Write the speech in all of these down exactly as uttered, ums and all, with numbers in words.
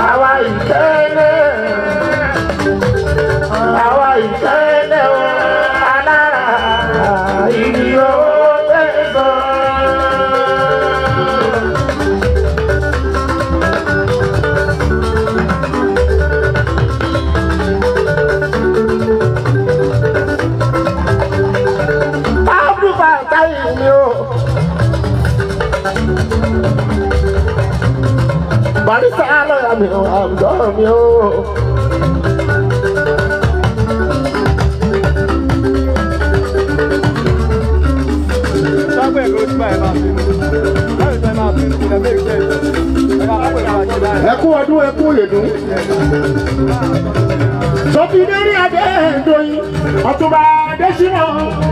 àwa ìkẹ́lẹ́ àwa ìkẹ́lẹ́ o alára ìrì owó gbẹ̀gbọ́. Áfíríkà táyì ni o. Barista lọ́yà mi ò àbùdọ́ mi ò. Ẹ kú ọdún ẹ kú ìyèdún. Sọfídẹ́rì Adédoyin Ọ̀túnba Adésínà.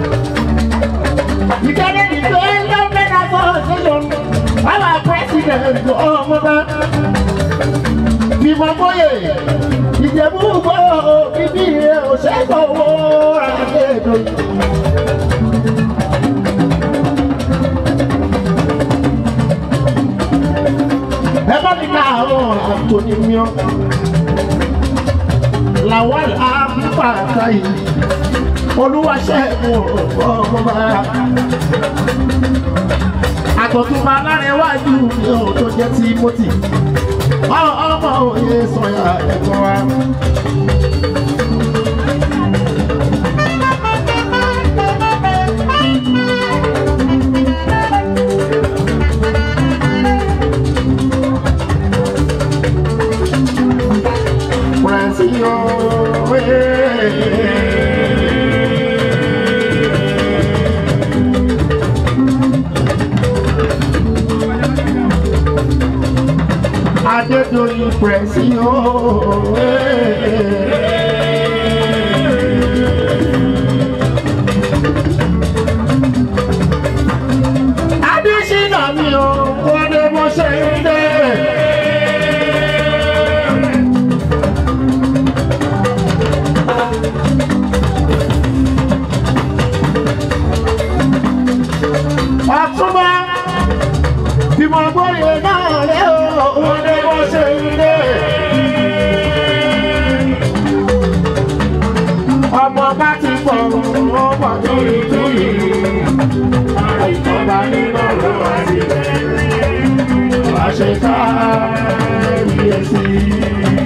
Ìkẹ́lẹ́ ìgbé lọ́mẹ́ta association. Our president ọmọba. Bímọ bóyè Ìjẹ̀bú gbọ́ bíbí rẹ̀ òṣèlú owó Adédoyin. Ẹ bá mi ká àwọn àtòní miọ́. Lawal Abdulfatai Olúwaṣẹ́gun ọmọba. Àtọ̀túnba Alárẹ̀wájú mi ò tó jẹ́ Timothy. Ọmọ òye sọ̀yà ẹ̀kọ́ wa. Adédoyin presi ooo. Adésínà mi o, wọ́n ní mo ṣe ń dé. Ọ̀túnba bí mo gbóyè náà lé o, wọ́n ní mo ṣe ń dé. Ọmọ bá ti pọ̀ ọmọ tóyì tóyì. Àìsọ̀bá nínú ọ̀rọ̀ àti àṣetá ìyẹ̀sí.